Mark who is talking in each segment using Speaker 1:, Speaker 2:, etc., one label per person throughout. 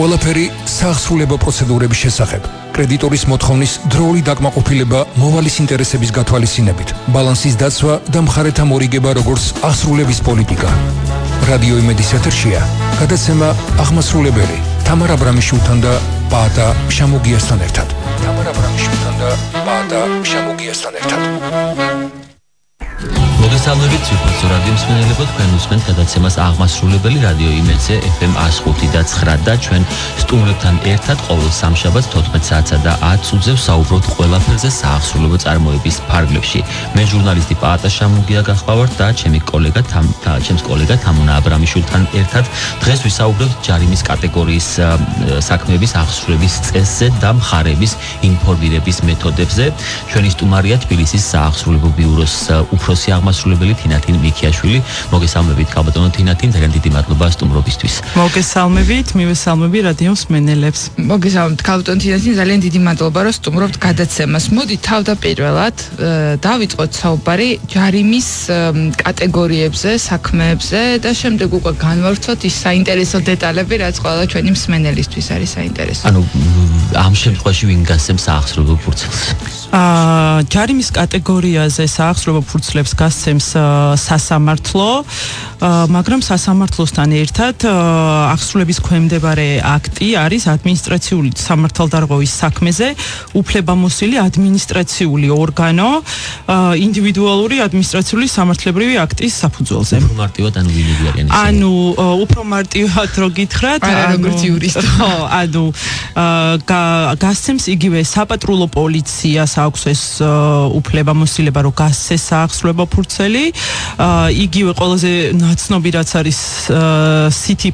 Speaker 1: ყველაფერი საახსრულებო პროცედურების შესახებ. კრედიტორის მოთხოვნის დროული დაკმაყოფილება მოვალის ინტერესების გათვალისწინებით, ბალანსის დაცვა და მხარეთა მორიგება როგორც აღსრულების პოლიტიკა. რადიო იმედის ეთერშია გადაცემა აღმასრულებელი თამარ აბრამიშვილთან და პაატა შამოგიასთან ერთად.
Speaker 2: მოგესალმებით ციფრულ რადიო მსმენელებო, თქვენ უსმენთ გადაცემას აღმასრულებელი რადიო იმედზე FM 105.9 და ჩვენ სტუმრებთან ერთად ყოველ სამშაბათს 14 საათსა და 10 წუთზე ვსაუბრობთ ყველაფერზე საახსრულებო წარმოების ფარგლებში. მე ჟურნალისტი პაატა შამოგია გახლავართ და ჩემს კოლეგა თამუნა აბრამიშვილთან ერთად დღეს ვისაუბრებთ ჯარიმის კატეგორიის საქმეების აღსრულების წესზე და მხარების ინფორმირების მეთოდებზე. ჩვენი სტუმარია თბილისის საახსრულებო ბიუროს უფროსი აღმასრულებელი თინათინ მიქიაშვილი. მოგესალმებით ქალბატონო თინათინ, ძალიან დიდი მადლობა სტუმრობისთვის.
Speaker 3: მოგესალმებით, მივესალმები რადიო მსმენელებს.
Speaker 4: მოგესალმებით ქალბატონო თინათინ, ძალიან დიდი მადლობა რომ სტუმრობთ გადაცემას. მოდი თავდაპირველად დავიწყოთ საუბარი ჯარიმის კატეგორიებზე, საქმეებზე და შემდეგ უკვე განვავრცოთ ის საინტერესო დეტალები, რაც ყველა ჩვენი მსმენელისთვის არის საინტერესო.
Speaker 2: ანუ ამ შემთხვევაში ვინ გასცემს საახსრულებო ფურცელს?
Speaker 3: ჯარიმის კატეგორიაზე საახსრულებო ფურცლებს გასცემს სასამართლო, მაგრამ სასამართლოსთან ერთად აღსრულების ქვემდებარე აქტი არის ადმინისტრაციული სამართალდარღვევის საქმეზე უფლებამოსილი ადმინისტრაციული ორგანო ინდივიდუალური ადმინისტრაციული სამართლებრივი აქტის საფუძველზე.
Speaker 2: უფრო მარტივად ანუ ვინები არიან ისინი?
Speaker 3: ანუ უფრო მარტივად რო გითხრათ,
Speaker 4: როგორც იურისტი.
Speaker 3: ანუ გასცემს იგივე საპატრულო პოლიციას აქვს ეს უფლებამოსილება რომ გასცეს საახსრულებო ფურცელი, იგივე ყველაზე ნაცნობი რაც არის სიტი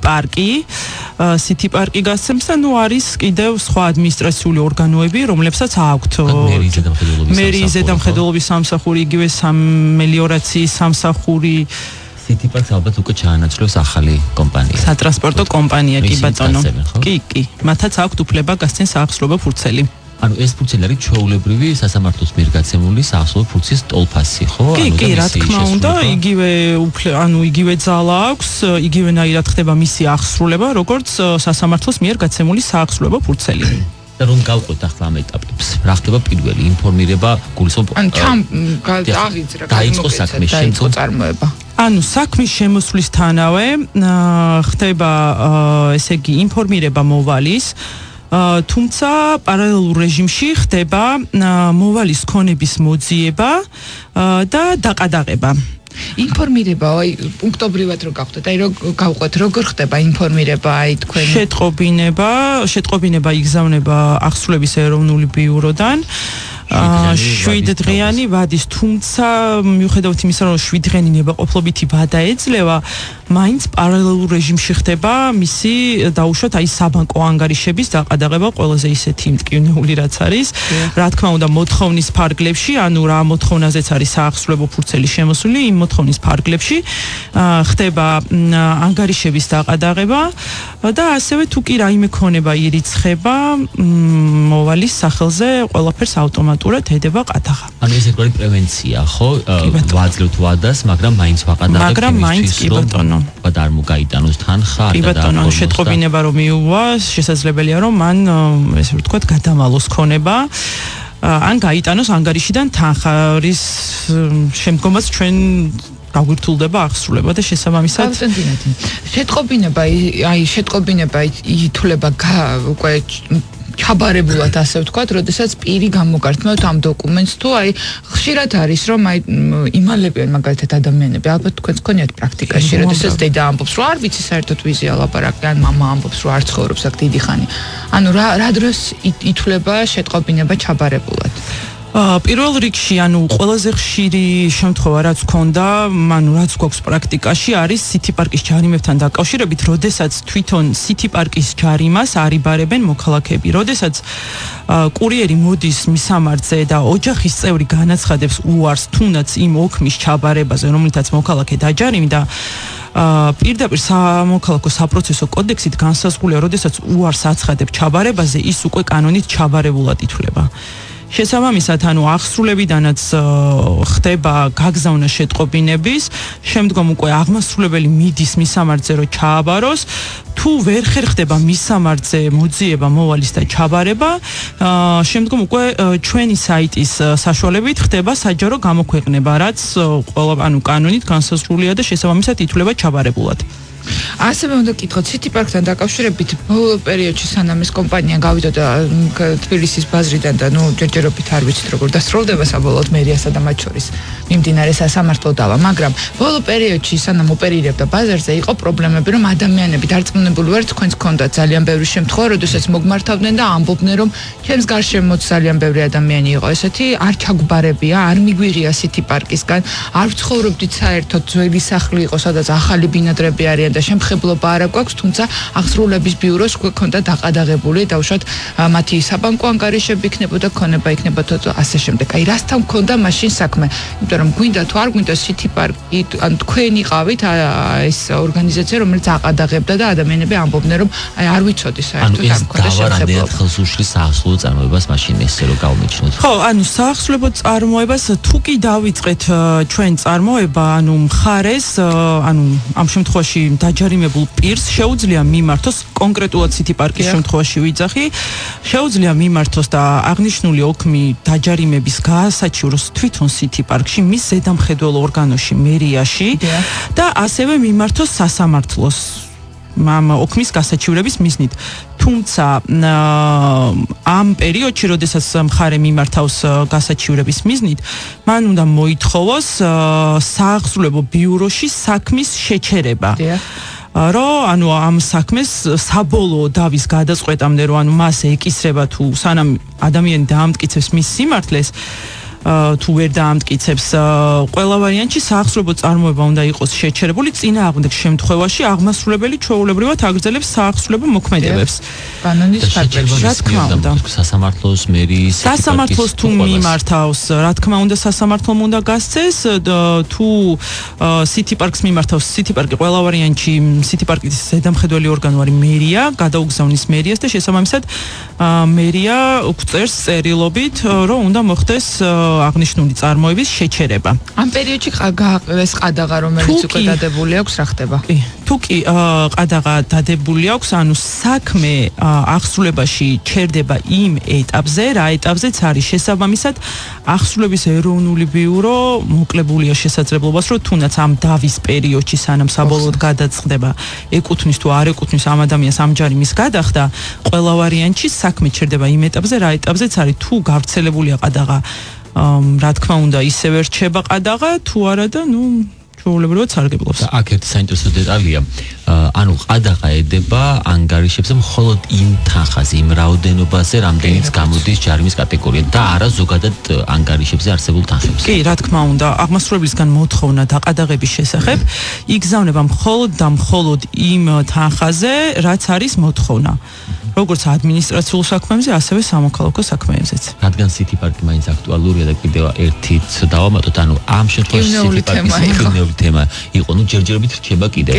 Speaker 3: პარკი გასცემს და ნუ არის კიდევ სხვა ადმინისტრაციული ორგანოები, რომლებსაც აქვთ მერიის ზედამხედველობის სამსახური, იგივე სამელიორაციის სამსახური.
Speaker 2: სიტი პარკს ალბათ უკვე ჩაანაცვლოს ახალი კომპანია.
Speaker 3: სატრანსპორტო კომპანია, კი ბატონო. კი, მათაც აქვთ უფლება გასცენ საახსრულებო ფურცელი.
Speaker 2: ანუ ეს ფურცელი არის ჩვეულებრივი სასამართლოს მიერ გაცემული საახსრულებო ფურცლის ტოლფასი, ხო?
Speaker 3: კი, რა თქმა უნდა, იგივე ძალა აქვს, იგივენაირად ხდება მისი აღსრულება, როგორც სასამართლოს მიერ გაცემული საახსრულებო ფურცელი.
Speaker 2: და რომ გავყვეთ ახლა ამ ეტაპებს, რა ხდება პირველი ინფორმირება გულისხმობ დაიწყო საქმის შემდგომ
Speaker 4: წარმოება.
Speaker 3: ანუ საქმის შემოსვლისთანავე ხდება ესე იგი ინფორმირება მოვალის, თუმცა პარალელურ რეჟიმში ხდება მოვალის ქონების მოძიება და დაყადაღება.
Speaker 4: ინფორმირება, პუნქტობრივად რო გავხდეთ, რო გავყვეთ, როგორ ხდება ინფორმირება, თქვენი
Speaker 3: შეტყობინება იგზავნება აღსრულების ეროვნული ბიუროდან 7 დღიანი ვადის, თუმცა მიუხედავად იმისა, რომ 7 დღიანი ნებაყოფლობითი ვადა ეძლევა, მაინც პარალელურ რეჟიმში ხდება მისი დაუშვათ საბანკო ანგარიშების დაყადაღება, ყველაზე ისეთი მტკივნეული რაც არის. რა თქმა უნდა, მოთხოვნის ფარგლებში, ანუ რა მოთხოვნაზეც არის საახსრულებო ფურცელი შემოსული, იმ მოთხოვნის ფარგლებში ხდება ანგარიშების დაყადაღება და ასევე თუ კი რაიმე ქონება ირიცხება, მოვალის სახელზე ყველაფერს ავტომატურად ედება ყადაღა.
Speaker 2: ანუ ეს ერთგვარი პრევენცია, ხო? ვაძლევთ ვადას, მაგრამ მაინც ვაყადაღებთ
Speaker 3: იმისთვის, რომ
Speaker 2: ვადა არ მოგაიტანოს თანხა.
Speaker 3: კი ბატონო, შეტყობინება რომ მიუვა, შესაძლებელია რომ მან ესე ვთქვათ გადამალოს ქონება, ან გაიტანოს ანგარიშიდან თანხა, რის შემდგომაც ჩვენ გაგვირთულდება აღსრულება და შესაბამისად
Speaker 4: შეტყობინება ითვლება უკვე ჩაბარებულად, ასე ვთქვათ, როდესაც პირი გამოგართმევთ ამ დოკუმენტს, თუ ხშირად არის რომ იმალებიან მაგალითად ადამიანები, ალბათ თქვენს გქონიათ პრაქტიკაში, როდესაც დედა ამბობს რომ არ ვიცი საერთოდ ვიზია ლაპარაკი, ან მამა ამბობს რომ არ ცხოვრობს აქ დიდი ხანი. ანუ რა დროს ითვლება შეტყობინება ჩაბარებულად?
Speaker 3: პირველ რიგში, ანუ ყველაზე ხშირი შემთხვევა რაც გქონდა, რაც გვაქვს პრაქტიკაში, არის სიტი პარკის ჯარიმებთან დაკავშირებით, როდესაც თვითონ სიტი პარკის ჯარიმას არიბარებენ მოქალაქეები. როდესაც კურიერი მოდის მისამართზე და ოჯახის წევრი განაცხადებს უარს თუნდაც იმ ოქმის ჩაბარებაზე, რომლითაც მოქალაქე დაჯარიმდა, პირდაპირ სამოქალაქო საპროცესო კოდექსით განსაზღვრულია, როდესაც უარს აცხადებს ჩაბარებაზე, ის უკვე კანონით ჩაბარებულად ითვლება. შესაბამისად, ანუ აღსრულებიდანაც ხდება გაგზავნა შეტყობინების, შემდგომ უკვე აღმასრულებელი მიდის მისამართზე რომ ჩააბაროს, თუ ვერ ხერხდება მისამართზე მოძიება მოვალის და ჩაბარება, შემდგომ უკვე ჩვენი საიტის საშუალებით ხდება საჯარო გამოქვეყნება, რაც კანონით განსაზღვრულია და შესაბამისად ითვლება ჩაბარებულად.
Speaker 4: ასევე უნდა გითხოთ City Park-თან დაკავშირებით ბოლო პერიოდში სანამ ეს კომპანია გავიდოდა თბილისის ბაზრიდან და ჯერჯერობით არ ვიცით როგორ დასრულდება საბოლოოდ მერიასა და მათ შორის მიმდინარე სასამართლო დავა, მაგრამ ბოლო პერიოდში სანამ ოპერირებდა ბაზარზე იყო პრობლემები, რომ ადამიანები დარწმუნებული ვართ, თქვენს გქონდათ ძალიან ბევრი შემთხვევა, როდესაც მოგმართავდნენ და ამბობდნენ, რომ ჩემს გარშემოც ძალიან ბევრი ადამიანი იყო ესეთი, არ ჩაგბარებია, არ მიგვიღია City Park-ისგან, არ ვცხოვრობდით საერთოდ ძველი სახლი იყო, სადაც ახალი ბინადრები არიან და შემხებლობა არ აქვს, თუმცა აღსრულების ბიუროს გვქონდა დაყადაღებული, დაუშვათ მათი საბანკო ანგარიშები იქნებოდა, ქონება იქნებოდა და ასე შემდეგ. აი, რასთან მქონდა მაშინ საქმე? იმიტომ რომ გვინდა თუ არ გვინდა City Park-ი, ან თქვენ იყავით ეს ორგანიზაცია, რომელიც აყადაღებდა და ადამიანები ამბობდნენ, რომ აი არ ვიცოდი საერთოდ არ მქონდა შემხებლობა.
Speaker 2: ანუ ხელს უშლის საახსულო წარმოებას მაშინ ესე რომ გავმიჩნოთ.
Speaker 3: ხო, ანუ საახსულო წარმოებას თუ კი დავიწყეთ ჩვენ წარმოება, ანუ მხარეს, ანუ ამ შემთხვევაში დაჯარიმებულ პირს შეუძლია მიმართოს კონკრეტულად City Park-ის შემთხვევაში ვიძახი, შეუძლია მიმართოს და აღნიშნული ოქმი დაჯარიმების გაასაჩივროს თვითონ City Park-ში, მის ზედამხედველო ორგანოში, მერიაში და ასევე მიმართოს სასამართლოს ამ ოქმის გასაჩივრების მიზნით. თუმცა ამ პერიოდში, როდესაც მხარე მიმართავს გასაჩივრების მიზნით, მან უნდა მოითხოვოს საახსრულებო ბიუროში საქმის შეჩერება. ანუ ამ საქმეს საბოლოო დავის გადაწყვეტამდე, ანუ მას ეკისრება თუ სანამ ადამიანი დაამტკიცებს მის სიმართლეს, თუ ვერ დაამტკიცებს, ყველა ვარიანტში საახსრულებო წარმოება უნდა იყოს შეჩერებული, წინააღმდეგ შემთხვევაში აღმასრულებელი ჩვეულებრივად აგრძელებს საახსრულებო მოქმედებებს.
Speaker 4: კანონის ფარგლებში,
Speaker 3: რა თქმა უნდა,
Speaker 2: სასამართლოს მერის
Speaker 3: სასამართლოს თუ მიმართავს, რა თქმა უნდა, სასამართლომ უნდა გასცეს, თუ City Park-ს მიმართავს, City Park-ი ყველა ვარიანტში City Park-ის ზედამხედველი ორგანო არის მერია, გადაუგზავნის მერიას და შესაბამისად მერია გვწერს წერილობით, რომ უნდა მოხდეს აღნიშნული წარმოების შეჩერება.
Speaker 4: ამ პერიოდში ეს ყადაღა, რომელიც უკვე დადებული აქვს, რა ხდება?
Speaker 3: თუ კი ყადაღა დადებული აქვს, ანუ საქმე აღსრულებაში ჩერდება იმ ეტაპზე, რა ეტაპზეც არის შესაბამისად აღსრულების ეროვნული ბიურო მოკლებულია შესაძლებლობას, რომ თუნდაც ამ დავის პერიოდში სანამ საბოლოოდ გადაწყდება, ეკუთვნის თუ არ ეკუთვნის ამ ადამიანს ამ ჯარიმის გადახდა, ყველა ვარიანტში საქმე ჩერდება იმ ეტაპზე, რა ეტაპზეც არის, თუ გავრცელებულია ყადაღა, რა თქმა უნდა, ისევე რჩება ყადაღა, თუ არა და ჩვეულებრივად სარგებლობს.
Speaker 2: აქ ერთი საინტერესო დეტალია. ანუ ყადაღა ედება ანგარიშებზე მხოლოდ იმ თანხაზე, იმ რაოდენობაზე, რამდენიც გამოდის ჯარიმის კატეგორია და არა ზოგადად ანგარიშებზე არსებულ თანხებზე.
Speaker 3: კი, რა თქმა უნდა, აღმასრულებლისგან მოთხოვნა დაყადაღების შესახებ იგზავნება მხოლოდ და მხოლოდ იმ თანხაზე, რაც არის მოთხოვნა. როგორც ადმინისტრაციულ საქმეებზე, ასევე სამოქალაქო საქმეებზეც.
Speaker 2: რადგან City Park-ი მაინც აქტუალურია და კიდევ ერთით დავამატოთ, ანუ ამ შემთხვევაში City Park-ის თემა იყო, ჯერჯერობით რჩება კიდევ.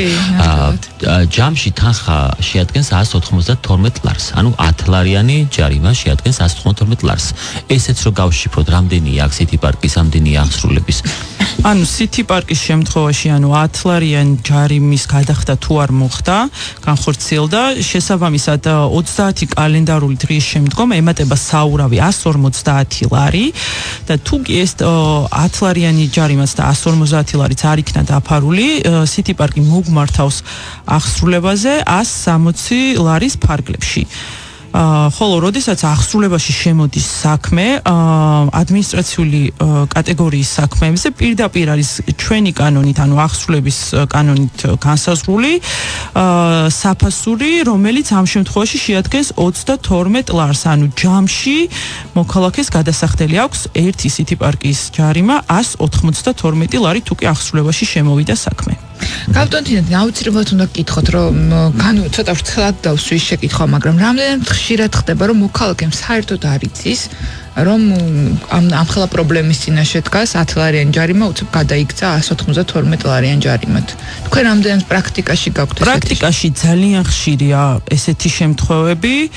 Speaker 2: ჯამში თანხა შეადგენს 192 ლარს, ანუ 10 ლარიანი ჯარიმა შეადგენს 192 ლარს. ესეც რო გავშიფროთ, რამდენია აქ City Park-ის ამდენი აღსრულების?
Speaker 3: ანუ City Park-ის შემთხვევაში, 10 ლარიანი ჯარიმის გადახდა თუ არ მოხდა, განხორციელდა, შესაბამისად 30 კალენდარული დღის შემდგომ ემატება საურავი 150 ლარი და თუ კი ეს 10 ლარიანი ჯარიმაც და 150 ლარიც არ იქნა დაფარული, City Park-ი მოგმართავს აღსრულებაზე 160 ლარის ფარგლებში. ხოლო როდესაც აღსრულებაში შემოდის საქმე ადმინისტრაციული კატეგორიის საქმეებზე, პირდაპირ არის ჩვენი კანონით, ანუ აღსრულების კანონით განსაზღვრული საფასური, რომელიც ამ შემთხვევაში შეადგენს 32 ლარს, ანუ ჯამში მოქალაქეს გადასახდელი აქვს ერთი City Park-ის ჯარიმა 192 ლარი, თუ კი აღსრულებაში შემოვიდა საქმე.
Speaker 4: გავტონთინეთ, აუცილებლად უნდა გკითხოთ, რომ ცოტა ვრცელად დავსვის შეკითხვა, მაგრამ რამდენად ხშირად ხდება, რომ მოქალაქემ საერთოდ არ იცის, რომ ამ ხელა პრობლემის წინაშე დგას 10 ლარიანი ჯარიმა უცებ გადაიქცა 192 ლარიან ჯარიმად. თქვენ რამდენად პრაქტიკაში გაქვთ ესეთი?
Speaker 3: პრაქტიკაში ძალიან ხშირია ესეთი შემთხვევები.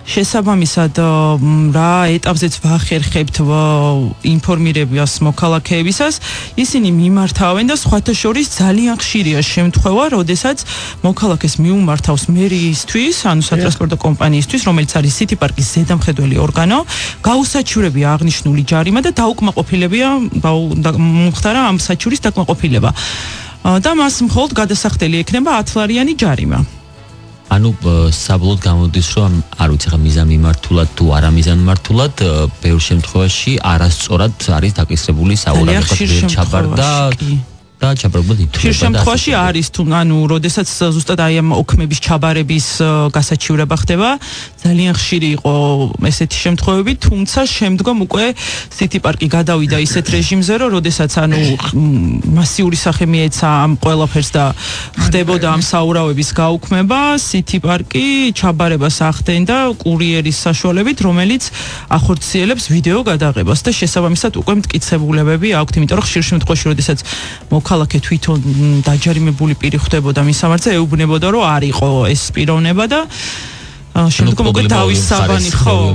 Speaker 3: შესაბამისად რა ეტაპზეც ვახერხებთ ინფორმირებას მოქალაქეებისას, ისინი მიმართავენ და სხვათა შორის ძალიან ხშირია შემთხვევა, როდესაც მოქალაქეს მიუმართავს მერიისთვის, ანუ სატრანსპორტო კომპანიისთვის, რომელიც არის City Park-ის ზედამხედველი ორგანო, გაუსაჩივრებია აღნიშნული ჯარიმა და დაუკმაყოფილებია მომხდარა ამ საჩივრის დაკმაყოფილება. და მას მხოლოდ გადასახდელი ექნება 10 ლარიანი ჯარიმა.
Speaker 2: ანუ საბოლოოდ გამოდის, რომ არ ვიცი ხა მიზანმიმართულად თუ არამიზანმიმართულად, ბევრ შემთხვევაში არასწორად არის დაკისრებული საუბრობა ჩაბარდა და ჩაბარებული ითვლება.
Speaker 3: ხშირ შემთხვევაში არის თუ ანუ როდესაც ზუსტად აი ამ ოქმების ჩაბარების გასაჩივრება ხდება, ძალიან ხშირი იყო ესეთი შემთხვევები, თუმცა შემდგომ უკვე City Park-ი გადავიდა ისეთ რეჟიმზე, რომ როდესაც ანუ მასიური სახე მიეცა ამ ყველაფერს და ხდებოდა ამ საურავების გაუქმება, City Park-ი ჩაბარებას ახდენდა კურიერის საშუალებით, რომელიც ახორციელებს ვიდეო გადაღებას და შესაბამისად უკვე მტკიცებულებები აქვთ, იმიტომ რომ ხშირ შემთხვევაში როდესაც მოქალაქე თვითონ დაჯარიმებული პირი ხდებოდა მისამართზე, ეუბნებოდა რომ არ იყო ეს პიროვნება და შემდგომ უკვე დავის საგანი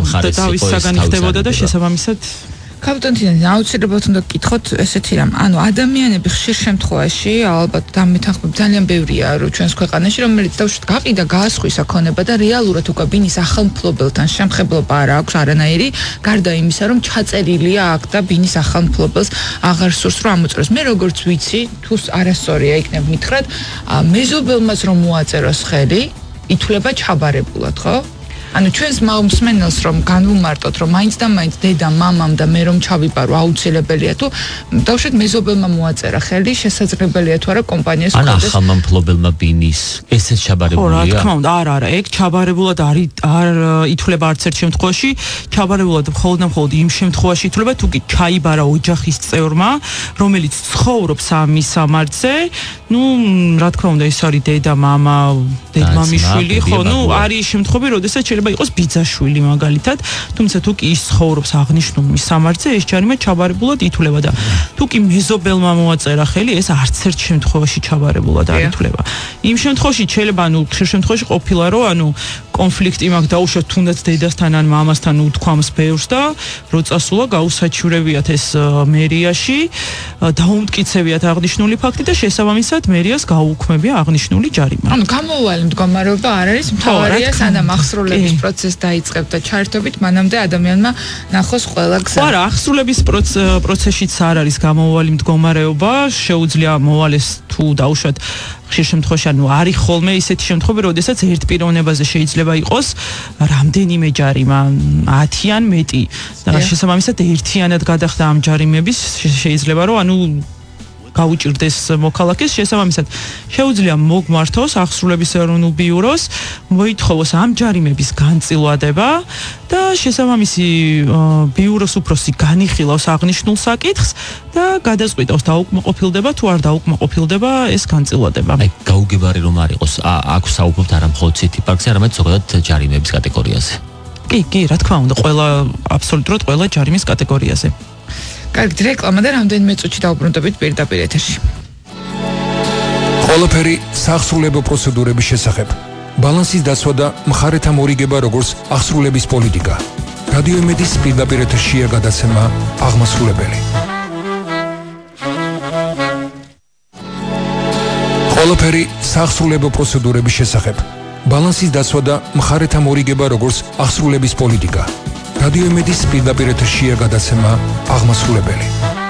Speaker 3: ხდებოდა და შესაბამისად
Speaker 4: კაპიტანი აუცილებლად უნდა გკითხოთ ესეთი რამ. ანუ ადამიანები ხშირ შემთხვევაში ალბათ დამეთანხმებ ძალიან ბევრია რომ ჩვენს ქვეყანაში რომელიც დავშვით გაყიდა გაასხვისა ქონება და რეალურად უკვე ბინის ახალმფლობელთან შემხებლობა არ აქვს არანაირი გარდა იმისა რომ ჩაწერილია აქ და ბინის ახალმფლობელს აღარ სურს რომ ამოწეროს. მე როგორც ვიცი თუ არასწორია იქნებ მითხრათ მეზობელმაც რომ მოაწეროს ხელი ითვლება ჩაბარებულად, ხო? ანუ ჩვენს მსმენელს რომ განვუმარტოთ რომ მაინც და მაინც დედა, მამამ და მე რომ ჩავიპარო აუცილებელია თუ დავშვით მეზობელმა მოაწერა ხელი, შესაძლებელია თუ არა კომპანიას
Speaker 2: ხოდეს. ან ახალმფლობელმა ბინის ესეც ჩაბარებულია?
Speaker 3: რა თქმა უნდა, არა, ეგ ჩაბარებულად არ ითვლება არც ერთ შემთხვევაში, ჩაბარებულად მხოლოდ იმ შემთხვევაში ითვლება თუ კი ჩაიბარა ოჯახის წევრმა, რომელიც ცხოვრობს ამ მისამართზე, ну, რა თქმა უნდა, ეს არის დედა, მამა, დედმამიშვილი, ხო, ну, არის შემთხვევები, როდესაც შეიძლება იყოს ბიძაშვილი მაგალითად, თუმცა თუ კი ის ცხოვრობს აღნიშნულ მისამართზე, ეს ჯარიმა ჩაბარებულად ითვლება და თუ კი მეზობელმა მოაწერა ხელი, ეს არც ერთ შემთხვევაში ჩაბარებულად არ ითვლება. იმ შემთხვევაში შეიძლება, ანუ ხშირ შემთხვევაში ყოფილა, რომ ანუ კონფლიქტი მაგ დაუშვათ თუნდაც დედასთან ან მამასთან უთქვამს ბევრს და რო წასულა გაუსაჩივრებიათ ეს მერიაში, დაუმტკიცებიათ აღნიშნული ფაქტი და შესაბამისად მერიას გაუქმებია აღნიშნული ჯარიმა.
Speaker 4: ანუ გამოუვალი მდგომარეობა არ არის მთავარია, სანამ ახსრულების პროცესი დაიწყებ და ჩაერთობით, მანამდე ადამიანმა ნახოს ყველა გზა.
Speaker 3: არა, ახსრულების პროცესშიც არ არის გამოუვალი მდგომარეობა, შეუძლია მოვალეს თუ დაუშვათ ხშირ შემთხვევაში, ანუ არის ხოლმე ისეთი შემთხვევები, როდესაც ერთ პიროვნებაზე შეიძლება იყოს რამდენიმე ჯარიმა, 10 ან მეტი. და შესაბამისად ერთიანად გადახდა ამ ჯარიმების შეიძლება რომ ანუ გაუჭირდეს მოქალაქეს, შესაბამისად შეუძლია მოგმართოს ახსრულების ეროვნულ ბიუროს, მოითხოვოს ამ ჯარიმების განწილვადება და შესაბამისი ბიუროს უფროსი განიხილავს აღნიშნულ საკითხს და გადაწყვიტავს დაუკმაყოფილდება თუ არ დაუკმაყოფილდება ეს განწილვადება.
Speaker 2: აი გაუგებარი რომ არ იყოს, აქ საუბრობთ არა მხოლოდ City Park-ზე, არამედ ზოგადად ჯარიმების კატეგორიაზე.
Speaker 3: კი, რა თქმა უნდა, აბსოლუტურად ყველა ჯარიმის კატეგორიაზე.
Speaker 4: კარგი, რეკლამა და რამდენიმე წუთში დავუბრუნდებით პირდაპირ ეთერში.
Speaker 1: ყველაფერი სახსრულებო პროცედურების შესახებ. ბალანსის დაცვა და მხარეთა მორიგება როგორც ახსრულების პოლიტიკა. რადიო იმედის პირდაპირ ეთერშია გადაცემა აღმასრულებელი. ყველაფერი სახსრულებო პროცედურების შესახებ. ბალანსის დაცვა და მხარეთა მორიგება როგორც ახსრულების პოლიტიკა. რადიო იმედის პირდაპირ ეთერშია გადაცემა აღმასრულებელი.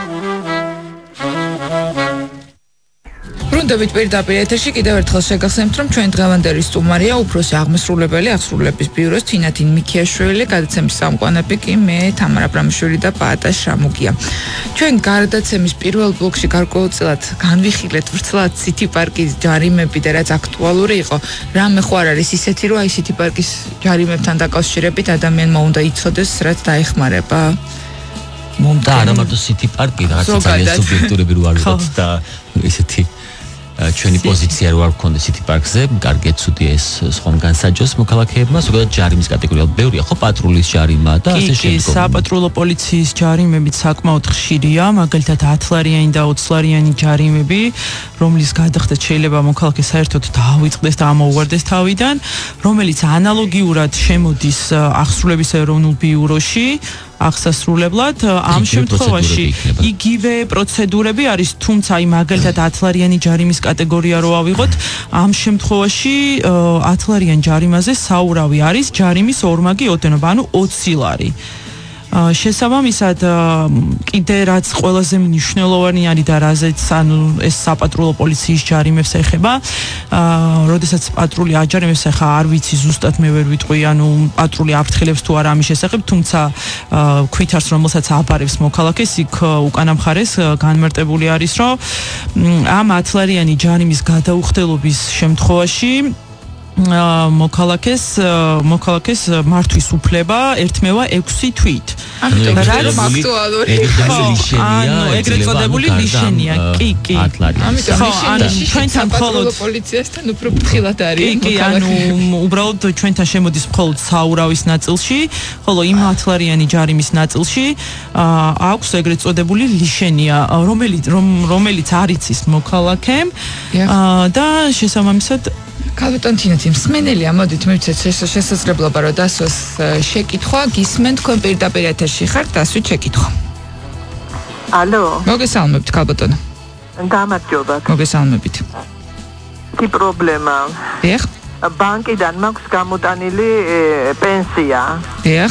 Speaker 4: ბრუნდებით პირდაპირ ეთერში კიდევ ერთხელ შეგახსენებთ, რომ ჩვენ დღევანდელი სტუმარია უფროსი აღმასრულებელი ახსრულების ბიუროს თინათინ მიქიაშვილი, გადაცემის სამყაროები კი მე თამარ აბრამიშვილი და პაატა შამუგია. ჩვენ გადაცემის პირველ ბლოკში გარკვეულწილად განვიხილეთ ვრცლად City Park-ის ჯარიმები და რაც აქტუალური იყო, რამე ხო არ არის ისეთი, რომ აი City Park-ის ჯარიმებთან დაკავშირებით ადამიანმა უნდა იცოდეს, რაც დაეხმარება.
Speaker 2: და არა მარტო City Park-ი, რაღაც ძალიან სუბიექტურები რო არის და ესეთი ჩვენი პოზიცია რო არ გქონდა City Park-ზე, კარგეთ ცუდი ეს ხომ განსაჯოს მოქალაქეებმა, ზოგადად ჯარიმის კატეგორია ბევრია, ხო პატრულის ჯარიმა და ასე შემდეგ.
Speaker 3: კი, საპატრულო პოლიციის ჯარიმებიც საკმაოდ ხშირია, მაგალითად 10 ლარიანი და 20 ლარიანი ჯარიმები, რომლის გადახდეთ შეიძლება მოქალაქე საერთოდ დაავიწყდეს და ამოუვარდეს თავიდან, რომელიც ანალოგიურად შემოდის აღსრულების ეროვნულ ბიუროში. აღსასრულებლად ამ შემთხვევაში იგივე პროცედურები არის, თუმცა აი მაგალითად 10 ლარიანი ჯარიმის კატეგორია რო ავიღოთ, ამ შემთხვევაში 10 ლარიან ჯარიმაზე საურავი არის ჯარიმის ორმაგი ოდენობა, ანუ 20 ლარი. შესაბამისად კიდე რაც ყველაზე მნიშვნელოვანი არის და რაზეც ანუ ეს საპატრულო პოლიციის ჯარიმებს ეხება, როდესაც პატრული აჯარიმებს, ახლა არ ვიცი ზუსტად მე ვერ ვიტყვი, ანუ პატრული აფრთხილებს თუ არა ამის შესახებ, თუმცა ქვითარს რომელსაც აბარებს მოქალაქეს, იქ უკანა მხარეს განმარტებული არის, რომ ამ 10 ლარიანი ჯარიმის გადაუხდელობის შემთხვევაში მოქალაქეს მართვის უფლება ერთმევა 6 თვით.
Speaker 4: რა აქტუალური?
Speaker 3: ეგრეთ წოდებული ლიშენია. კი.
Speaker 4: ამიტომ ჩვენთან მხოლოდ პოლიციასთან უფრო ფრთხილად არის.
Speaker 3: კი, ანუ უბრალოდ ჩვენთან შემოდის მხოლოდ საურავის ნაწილში, ხოლო იმ 10 ლარიანი ჯარიმის ნაწილში აქვს ეგრეთ წოდებული ლიშენია, რომელიც არ იცის მოქალაქემ და შესაბამისად
Speaker 4: ქალბატონ თინათი, მსმენელია, მოდით მივცეთ შესაძლებლობა, რომ დასვას შეკითხვა, გისმენთ, თქვენ პირდაპირ ეთერში ხართ, დასვით შეკითხვა.
Speaker 5: ალო.
Speaker 4: მოგესალმებთ, ქალბატონო.
Speaker 5: გამარჯობა.
Speaker 4: მოგესალმებით.
Speaker 5: Τι პრობლემა?
Speaker 4: დიახ.
Speaker 5: ბანკიდან მაქვს გამოტანილი პენსია.
Speaker 4: დიახ.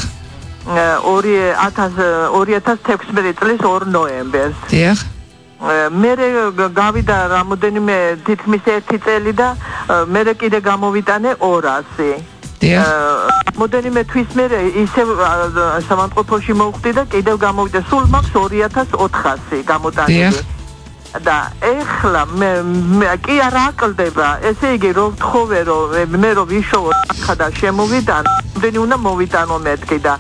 Speaker 5: 2016 წლის 2 ნოემბერს.
Speaker 4: დიახ.
Speaker 5: მე გავიდა რამოდენიმე თითქმის 1 წელი და მე კიდე გამოვიტანე 200.
Speaker 4: დიახ.
Speaker 5: რამოდენიმე თვის მე ისევ სამანტყოფოში მოვხდი და კიდევ გამოვიდა, სულ მაქვს 2400 გამოტანილი. და ეხლა მე კი არ აკლდება, ესე იგი რომ ვთხოვე რომ მე რომ ვიშოვო ახლა და შემოვიტანო, რამდენი უნდა მოვიტანო მეთქი და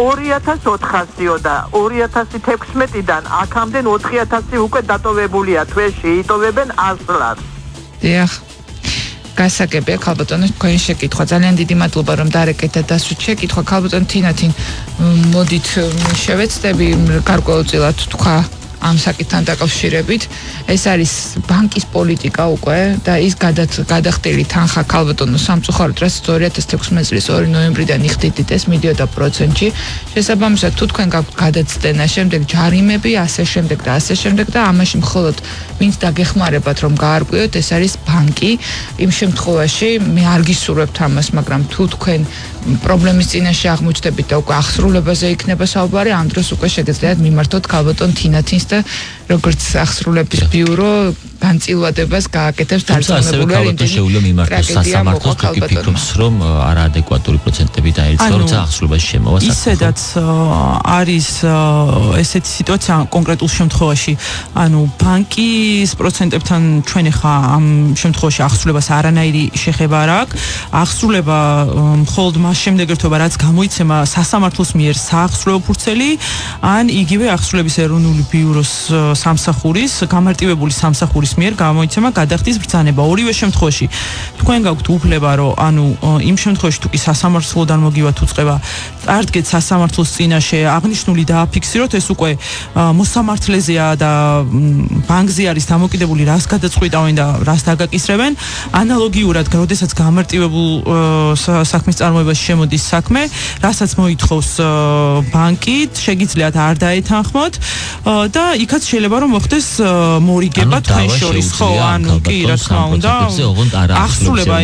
Speaker 5: 2400-ო და 2016-დან აქამდე 4000 უკვე დატოვებულია თვეში, იტოვებენ 100 ლარს.
Speaker 4: დიახ. გასაგებია ქალბატონო, თქვენი შეკითხვა. ძალიან დიდი მადლობა რომ დარეკეთ და დასვით შეკითხვა. ქალბატონ თინათინ, მოდით შევეცდები გარკვეულწილად თქვა ამ საკითხთან დაკავშირებით. ეს არის ბანკის პოლიტიკა უკვე და ის გადახდილი თანხა ქალბატონო სამწუხაროდ რაც 2016 წლის 2 ნოემბრიდან იხდიდით ეს მიდიოდა პროცენტში. შესაბამისად თუ თქვენ გაქვთ გადაცდენა, შემდეგ ჯარიმები, ასე შემდეგ და ამაში მხოლოდ ვინც დაგეხმარებათ რომ გაარკვიოთ, ეს არის ბანკი. იმ შემთხვევაში მე არ გისურვებთ ამას, მაგრამ თუ თქვენ პრობლემის წინაშე აღმოჩნდებით და უკვე აღსრულებაზე იქნება საუბარი, ამ დროს უკვე შეგეძლოთ მიმართოთ ქალბატონ თინათინს და როგორც აღსრულების ბიურო განწილვადებას გააკეთებს
Speaker 2: დარწმუნებული ვარ, შეუძლია მიმართოს სასამართლოს, თუ კი ფიქრობს რომ არაადეკვატური პროცენტები დაერწვა, როცა აღსრულებაში შემოვა საკითხი.
Speaker 3: ისედაც არის ესეთი სიტუაცია კონკრეტულ შემთხვევაში, ანუ ბანკის პროცენტებთან ჩვენ ხა ამ შემთხვევაში აღსრულებას არანაირი შეხება არ აქვს. აღსრულება მხოლოდ მას შემდეგ ერთობა, რაც გამოიცემა სასამართლოს მიერ საახსრულებო ფურცელი, ან იგივე აღსრულების ეროვნული ბიუროს სამსახურის, გამარტივებული სამსახურის მიერ გამოიცემა გადახდის ბრძანება. ორივე შემთხვევაში თქვენ გაქვთ უფლება, რომ ანუ იმ შემთხვევაში თუ კი სასამართლოდან მოგივათ უწყება, წარდგეთ სასამართლოს წინაშე, აღნიშნული დააფიქსიროთ, ეს უკვე მოსამართლეზეა და ბანკზე არის დამოკიდებული, რას გადაწყვიტავენ და რას დაგაკისრებენ. ანალოგიურად, როდესაც გამარტივებულ საქმის წარმოებაში შემოდის საქმე, რასაც მოითხოვს ბანკი, შეგიძლიათ არ დაეთანხმოთ და იქაც შეიძლება რომ მოხდეს მორიგება თქვენ შორის, ხო, ანუ კი, რა თქმა უნდა, აღსრულება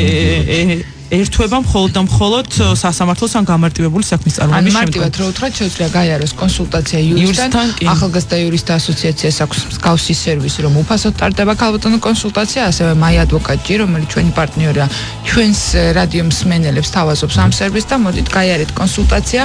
Speaker 3: ერთვება მხოლოდ და მხოლოდ სასამართლოს ან გამარტივებული საქმის წარმოების
Speaker 4: შემდგომ. მარტივად რო უთხრათ, შეუძლია გაიაროს კონსულტაცია იურისტთან, ახალგაზრდა იურისტთა ასოციაციას აქვს მსგავსი სერვისი, რომ უფასოდ ტარდება ქალბატონო კონსულტაცია, ასევე მაი ადვოკატი, რომელიც ჩვენი პარტნიორია, ჩვენს რადიო მსმენელებს თავაზობს ამ სერვისს და მოდით გაიარეთ კონსულტაცია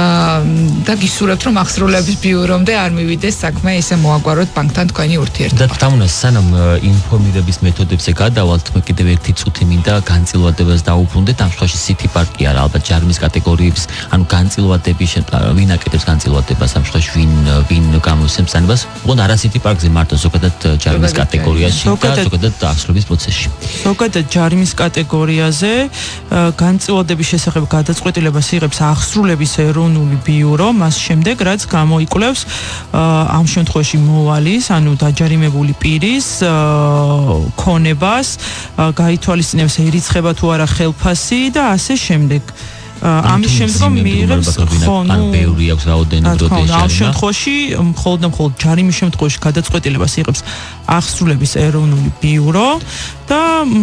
Speaker 4: და გისურვებთ, რომ აღსრულების ბიურომდე არ მივიდეს საქმე, ისე მოაგვაროთ ბანკთან თქვენი ურთიერთობა.
Speaker 2: და თამუნას სანამ ინფორმირების მეთოდებზე გადავალთ, მე კიდევ ერთი წუთი მინდა განწილვადებას დაუბრუნდეთ ამ შემთხვევაში City Park-ი არა ალბათ ჯარიმის კატეგორიების ანუ განწილვადების ვინ აკეთებს განწილვადებას ამ შემთხვევაში ვინ გამოსცემს ანებას უბრალოდ არა City Park-ზე მარტო ზოგადად ჯარიმის კატეგორიაში და ზოგადად აღსრულების პროცესში
Speaker 3: ზოგადად ჯარიმის კატეგორიაზე განწილვადების შესახებ გადაწყვეტილებას იღებს აღსრულების ეროვნული ბიურო მას შემდეგ რაც გამოიკვლევს ამ შემთხვევაში მოვალის ანუ დაჯარიმებული პირის ქონებას გაითვალისწინებს ერიცხება თუ არა ხელფასი და ასე შემდეგ ამის შემდგომ მიიღებს ანუ
Speaker 2: ბევრი აქვს რაოდენობით
Speaker 3: ამ შემთხვევაში მხოლოდ ჯარიმის შემთხვევაში გადაწყვეტილებას იღებს აღსრულების ეროვნული ბიურო და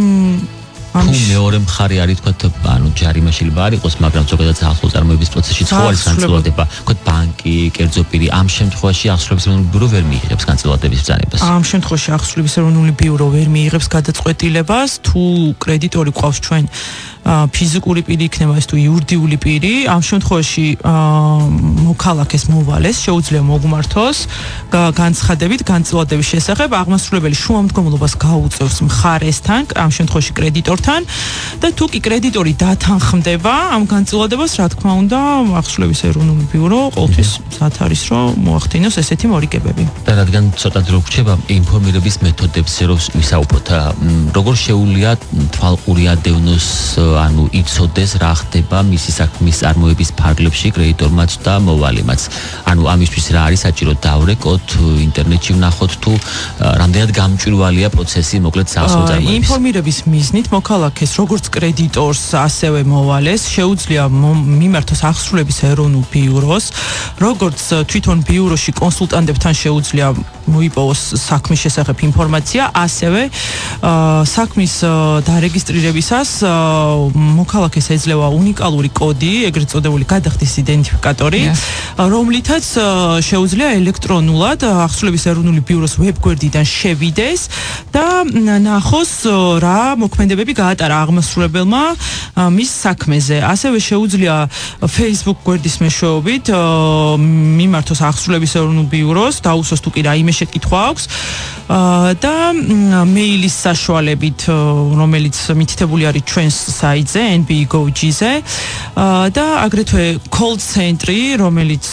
Speaker 2: თუ მეორე მხარე არის თქვა ანუ ჯარიმა შეიძლება არ იყოს მაგრამ ზოგადად ახალ წარმოების პროცესში ხო არის განწილვადება თქვა ბანკი კერძო პირი ამ შემთხვევაში აღსრულების ეროვნული ბიურო ვერ მიიღებს განწილვადების ბრძანებას
Speaker 3: ამ შემთხვევაში აღსრულების ეროვნული ბიურო ვერ მიიღებს გადაწყვეტილებას თუ კრედიტორი ყავს ჩვენ ფიზიკური პირი იქნება ეს თუ იურიდიული პირი ამ შემთხვევაში მოქალაქეს მოვალეს შეუძლია მოგმართოს განცხადებით განწილვადების შესახებ აღმასრულებელი შუამდგომლობას გაუწევს მხარესთან ამ შემთხვევაში კრედიტორთან და თუ კი კრედიტორი დათანხმდება ამ განწილვადებას რა თქმა უნდა აღსრულების ეროვნული ბიურო ყოველთვის მზად არის რომ მოახდინოს ესეთი მორიგებები
Speaker 2: და რადგან ცოტა დრო გრჩება ინფორმირების მეთოდებზე რომ ვისაუბროთ როგორ შეუძლია თვალყური ადევნოს ანუ იცოდეს რა ხდება მისი საქმის წარმოების ფარგლებში კრედიტორმაც და მოვალემაც. ანუ ამისთვის რა არის საჭირო დავრეკოთ ინტერნეტში ვნახოთ თუ რამდენად გამჭვირვალეა პროცესი მოკლედ საავსო წარმოების.
Speaker 3: ინფორმირების მიზნით მოქალაქეს როგორც კრედიტორს ასევე მოვალეს შეუძლია მიმართოს აღსრულების ეროვნულ ბიუროს როგორც თვითონ ბიუროში კონსულტანტებთან შეუძლია მოიპოვოს საქმის შესახებ ინფორმაცია ასევე საქმის დარეგისტრირებისას მოქალაქეს ეძლევა უნიკალური კოდი, ეგრეთ წოდებული გადახდის იდენტიფიკატორი, რომლითაც შეუძლია ელექტრონულად აღსრულების ეროვნული ბიუროს ვებგვერდიდან შევიდეს და ნახოს რა მოქმედებები გაატარა აღმასრულებელმა მის საქმეზე. ასევე შეუძლია Facebook გვერდის მეშვეობით მიმართოს აღსრულების ეროვნულ ბიუროს, დაუსვოს თუ კი რაიმე შეკითხვა აქვს და მეილის საშუალებით, რომელიც მითითებული არის ჩვენს საიტზე nb.gov.ზე და აგრეთვე call ცენტრი, რომელიც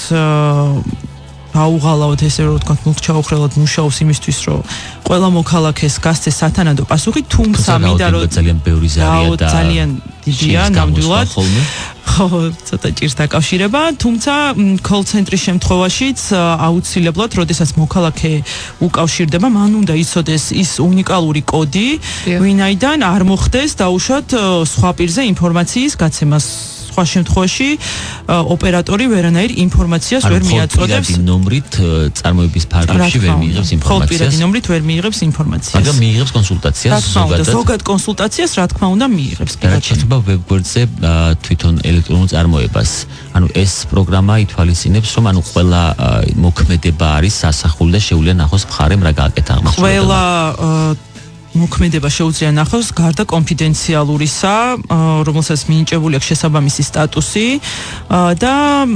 Speaker 3: აუღალავთ ესე რომ თქვა მოგჩაუხრელად მუშაობს იმისთვის რომ ყველა მოქალაქეს გასცეს სათანადო პასუხი თუმცა მინდა რომ
Speaker 2: ძალიან ბევრი ზარია და
Speaker 3: ძალიან დიდია ნამდვილად ხო ცოტა ჭირს დაკავშირება თუმცა call ცენტრის შემთხვევაშიც აუცილებლად როდესაც მოქალაქე უკავშირდება მან უნდა იცოდეს ის უნიკალური კოდი ვინაიდან არ მოხდეს დაუშვათ სხვა პირზე ინფორმაციის გაცემას სხვა შემთხვევაში ოპერატორი ვერანაირ ინფორმაციას ვერ მიაწოდებს.
Speaker 2: ხო, ნომრით წარმოების ფარგლებში ვერ მიიღებს ინფორმაციას.
Speaker 3: ხო, ნომრით ვერ მიიღებს ინფორმაციას.
Speaker 2: მაგრამ მიიღებს კონსულტაციას
Speaker 3: ზოგადად კონსულტაციას რა თქმა უნდა მიიღებს.
Speaker 2: რა შეიძლება ვებგვერდზე თვითონ ელექტრონულ წარმოებას. ანუ ეს პროგრამა ითვალისწინებს რომ ანუ ყველა მოქმედება არის სასახული და შეუძლია ნახოს მხარემ რა გააკეთა აღმასრულებელმა.
Speaker 3: ყველა მოქმედება შეუძლია ნახოს გარდა კონფიდენციალურისა, რომელსაც მინიჭებული აქვს შესაბამისი სტატუსი და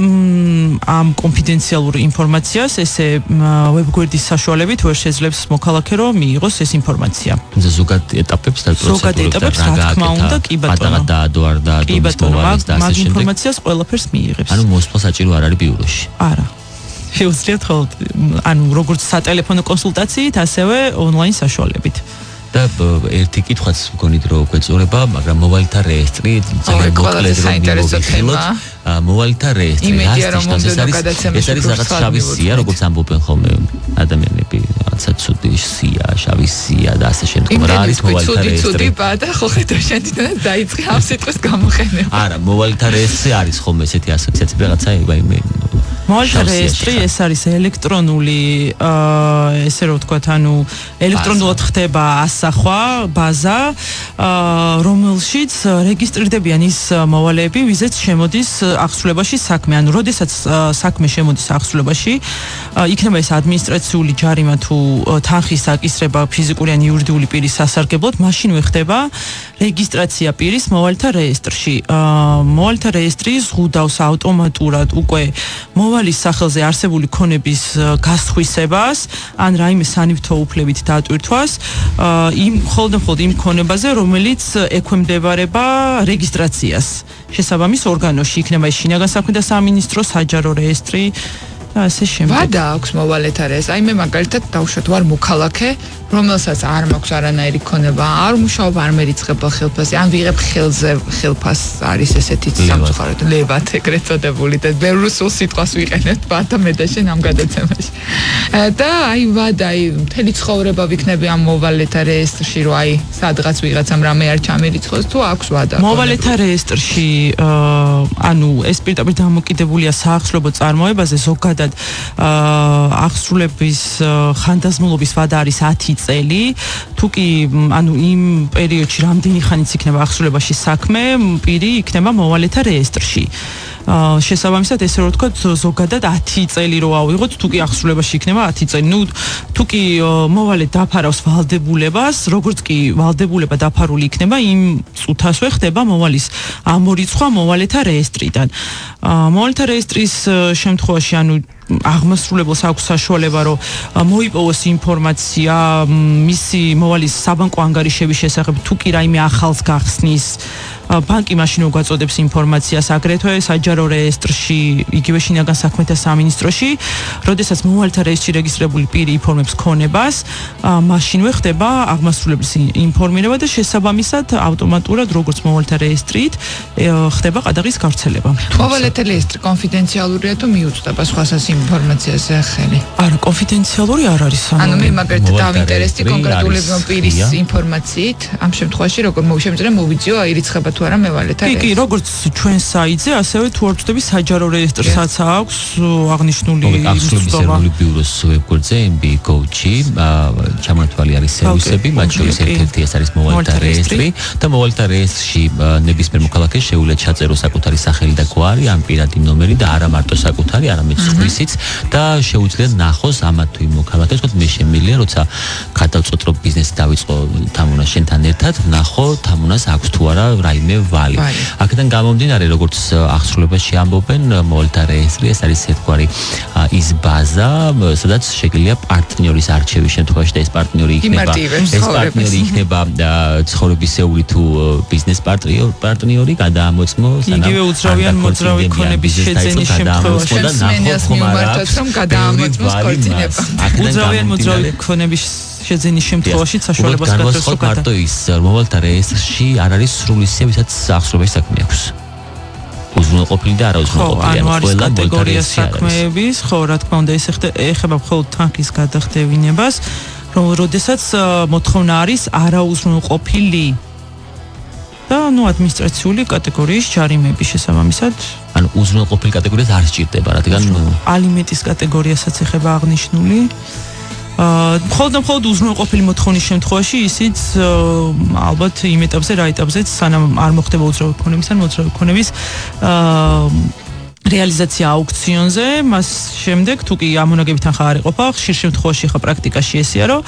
Speaker 3: ამ კონფიდენციალურ ინფორმაციას ესე ვებგვერდის საშუალებით ვერ შეძლებს მოქალაქე რომ მიიღოს ეს ინფორმაცია.
Speaker 2: თუმცა ზოგად ეტაპებს და პროცედურებს
Speaker 3: რა თქმა უნდა კი ბატონო. კი ბატონო, მაგ ინფორმაციას ყველაფერს მიიღებს.
Speaker 2: ანუ მოსვლა საჭირო არ არის ბიუროში.
Speaker 3: არა. შეუძლიათ ხოლმე ანუ როგორც სატელეფონო კონსულტაციით, ასევე ონლაინ საშუალებით.
Speaker 2: და ერთი კითხვაც მგონით რომ გვეწურება, მაგრამ მოვალეთა რეესტრი ძალიან მოკლედ რომ მივიღოთ. მოვალეთა რეესტრი ეს არის რაღაც შავი სია, როგორც ამბობენ ხოლმე ადამიანები, რაღაცა ცუდი სია, შავი სია და ასე შემდგომ. რა არის მოვალეთა რეესტრი?
Speaker 4: ცუდი ბადა ხო ხედავ შენთან დაიწყე ამ სიტყვის გამოყენება.
Speaker 2: არა, მოვალეთა რეესტრი არის ხოლმე ესეთი ასოციაციები რაღაცა მე
Speaker 3: მოვალეთა რეესტრი ეს არის ელექტრონული ესე რომ ვთქვათ, ანუ ელექტრონულად ხდება ასახვა, ბაზა, რომელშიც რეგისტრირდებიან ის მოვალეები, ვიზეც შემოდის აღსრულებაში საქმე. ანუ როდესაც საქმე შემოდის აღსრულებაში, იქნება ეს ადმინისტრაციული ჯარიმა თუ თანხის აკისრება ფიზიკური ან იურიდიული პირის სასარგებლოდ, მაშინვე ხდება რეგისტრაცია პირის მოვალეთა რეესტრში. მოვალეთა რეესტრი ზღუდავს ავტომატურად უკვე მოვალის სახელზე არსებული ქონების გასხვისებას ან რაიმე სანივთო უფლებით დატვირთვას მხოლოდ იმ ქონებაზე, რომელიც ექვემდებარება რეგისტრაციას. შესაბამის ორგანოში იქნება ის შინაგან საქმეთა სამინისტრო, საჯარო რეესტრი და ასე შემდეგ.
Speaker 4: ვადა აქვს მოვალეთა რეესტრს. აი მე მაგალითად დავუშვათ ვარ მოქალაქე, რომელსაც არ მაქვს არანაირი ქონება, არ მუშაობ, არ მერიცხება ხელფასი, ან ვიღებ ხელფას არის ესეთი სამწუხაროდ ლებათ ეგრეთ წოდებული და ბევრ რუსულ სიტყვას ვიყენებთ ბათა მე და შენ ამ გადაცემაში. და აი ვადა, აი მთელი ცხოვრება ვიქნები ამ მოვალეთა რეესტრში, რომ აი სადღაც ვიღაცამ რამე არ ჩამერიცხოს თუ აქვს ვადა.
Speaker 3: მოვალეთა რეესტრში ანუ ეს პირდაპირ დამოკიდებულია საახსრუებო წარმოებაზე, ზოგადად აღსრულების ხანდაზმულობის ვადა არის 10 წელი, თუკი ანუ იმ პერიოდში რამდენი ხანიც იქნება აღსრულებაში საქმე, პირი იქნება მოვალეთა რეესტრში. შესაბამისად ესე რომ ვთქვათ, ზოგადად 10 წელი რო ავიღოთ, თუკი აღსრულებაში იქნება 10 წელი. ნუ თუკი მოვალე დაფარავს ვალდებულებას, როგორც კი ვალდებულება დაფარული იქნება, იმ წუთასვე ხდება მოვალის ამორიცხვა მოვალეთა რეესტრიდან. მოვალეთა რეესტრის შემთხვევაში ანუ აღმასრულებელს აქვს საშუალება, რომ მოიპოვოს ინფორმაცია მისი მოვალის საბანკო ანგარიშების შესახებ, თუ კი რაიმე ახალს გახსნის, ბანკი მაშინ უგვაწოდებს ინფორმაციას, აგრეთვე საჯარო რეესტრში, იგივე შინაგან საქმეთა სამინისტროში, როდესაც მოვალეთა რეესტრში რეგისტრირებული პირი იფორმებს ქონებას, მაშინვე ხდება აღმასრულებლის ინფორმირება და შესაბამისად ავტომატურად როგორც მოვალეთა რეესტრით ხდება ყადაღის გავრცელება.
Speaker 4: მოვალეთა რეესტრი კონფიდენციალურია თუ მიუწვდება სხვასაც ინფორმაციაზე ხელი?
Speaker 3: არა, კონფიდენციალური არ არის.
Speaker 4: ანუ მე მაგალითად დავინტერესდი კონკრეტული პირის ინფორმაციით, ამ შემთხვევაში როგორ შემიძლია მოვიძიო აი რიცხება თუ არა მევალეთა რეესტრში.
Speaker 3: კი, როგორც ჩვენ საიტზე, ასევე თუ არ ვწდები საჯარო რეესტრსაც აქვს აღნიშნული
Speaker 2: აღსრულების ეროვნული ბიუროს ვებგვერდზე MB-Go-ში ჩამონათვალი არის სერვისები, მათ შორის ერთ-ერთი ეს არის მოვალეთა რეესტრი და მოვალეთა რეესტრში ნებისმიერ მოქალაქეს შეუძლია ჩაწეროს საკუთარი სახელი და გვარი, ან პირადი ნომერი და არა მარტო საკუთარი, არამედ სხვისიც და შეუძლია ნახოს ამათ თუ იმ მოქალაქეს, თქო მე შემიძლია როცა გადავწყვეტ რომ ბიზნესი დავიწყო თამუნას შენთან ერთად, ნახო თამუნას აქვს თუ არა რაიმე ვალი. აქედან გამომდინარე, როგორც აღსრულებაში ამბობენ, მოვალეთა რეესტრი ეს არის ერთგვარი ის ბაზა, სადაც შეგიძლია პარტნიორის არჩევის შემთხვევაში და ეს პარტნიორი იქნება ცხოვრებისეული თუ ბიზნეს პარტნიორი, გადაამოწმო
Speaker 3: იგივე უძრავიან მოძრავი ქონების შეძენის შემთხვევაში
Speaker 4: და ნახო ხომ არა რომ გადაამოწმოს ქორწინება.
Speaker 3: უძრავიან მოძრავი ქონების შეძენის შემთხვევაში საშუალებას გასცემს რომ
Speaker 2: მარტო ის მოვალეთა რეესტრში არ არის სრული ისე, ვისაც აღსრულების საქმე აქვს. უზრუნველყოფილი და არაუზრუნველყოფილი,
Speaker 3: ანუ არის კატეგორია საქმეების, ხო, რა თქმა უნდა, ეს ეხება მხოლოდ თანხის გადახდევინებას, როდესაც მოთხოვნა არის არაუზრუნველყოფილი და ნუ ადმინისტრაციული კატეგორიის ჯარიმები შესაბამისად.
Speaker 2: ანუ უზრუნველყოფილი კატეგორიას არ სჭირდება, რადგან
Speaker 3: ალიმენტის კატეგორიასაც ეხება აღნიშნული. მხოლოდ უზრუნველყოფილი მოთხოვნის შემთხვევაში ისიც ალბათ იმ ეტაპზე, რა ეტაპზეც სანამ არ მოხდება უძრავი ქონების ან მოძრავი ქონების რეალიზაცია აუქციონზე, მას შემდეგ თუ კი ამონაგებით თანხა არ იყოფა, ხშირ შემთხვევაში ხა პრაქტიკაში ესეა, რომ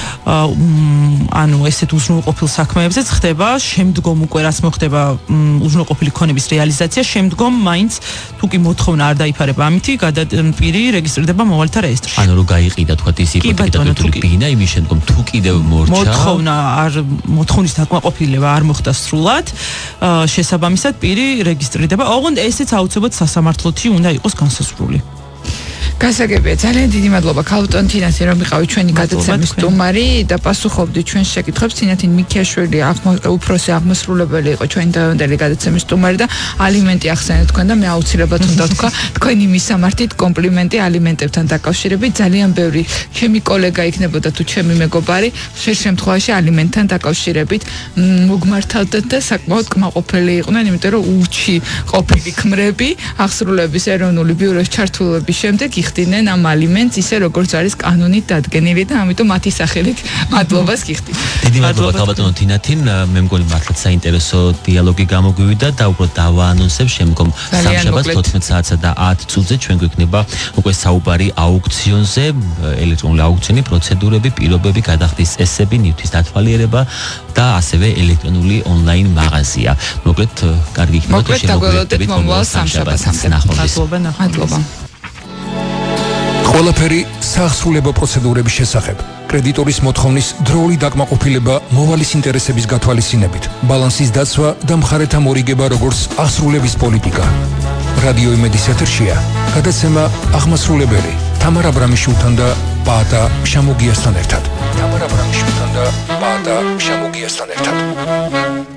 Speaker 3: ანუ ესეთ უზრუნველყოფილ საქმეებზეც ხდება შემდგომ უკვე რაც მოხდება უზრუნველყოფილი ქონების რეალიზაცია, შემდგომ მაინც თუ კი მოთხოვნა არ დაიფარება ამითი, პირი რეგისტრირდება მოვალეთა რეესტრში.
Speaker 2: ანუ რო გაიყიდა თქვა ის იპოთეკური ბინა, იმის შემდგომ თუ კიდევ მორჩა
Speaker 3: მოთხოვნის დაკმაყოფილება არ მოხდა სრულად, შესაბამისად პირი რეგისტრირდება. ოღონდ ესეც აუცილებლად სასამართლოში უნდა იყოს განსაზღვრული.
Speaker 4: გასაგებია, ძალიან დიდი მადლობა ქალბატონ თინათინ, რომ იყავით ჩვენი გადაცემის სტუმარი და პასუხობდით ჩვენს შეკითხვებს. თინათინ მიქიაშვილი უფროსი აღმასრულებელი იყო ჩვენი დღევანდელი გადაცემის სტუმარი და ალიმენტი ახსენეთ თქვენ და მე აუცილებლად უნდა ვთქვა, თქვენი მისამართით კომპლიმენტი ალიმენტებთან დაკავშირებით. ძალიან ბევრი ჩემი კოლეგა იქნებოდა თუ ჩემი მეგობარი ხშირ შემთხვევაში ალიმენტთან დაკავშირებით მოგმართავდათ და საკმაოდ კმაყოფილი იყვნენ, იმიტომ რომ ურჩი ყოფილი ქმრები აღსრულების ეროვნული ბიუროს ჩართულობის შემდეგ იხდიდნენ ამ ალიმენტს ისე როგორც არის კანონით დადგენილი და ამიტომ მათი სახელით მადლობას გიხდით.
Speaker 2: დიდი მადლობა ქალბატონო თინათინ, მე მგონი მართლაც საინტერესო დიალოგი გამოგვივიდა და უბრალოდ დავაანონსებ შემდგომ სამშაბათს 14 საათსა და 10 წუთზე ჩვენ გვექნება უკვე საუბარი აუქციონზე, ელექტრონული აუქციონი, პროცედურები, პირობები, გადახდის წესები, ნივთის დათვალიერება და ასევე ელექტრონული ონლაინ მაღაზია. მოკლედ, კარგი იქნება თუ შემოგვიერთდებით მომავალ სამშაბათს.
Speaker 3: მადლობა.
Speaker 1: ყველაფერი საახსრულებო პროცედურების შესახებ. კრედიტორის მოთხოვნის დროული დაკმაყოფილება მოვალის ინტერესების გათვალისწინებით, ბალანსის დაცვა და მხარეთა მორიგება როგორც აღსრულების პოლიტიკა. რადიო იმედის ეთერშია გადაცემა აღმასრულებელი თამარ აბრამიშვილთან და პაატა შამოგიასთან ერთად.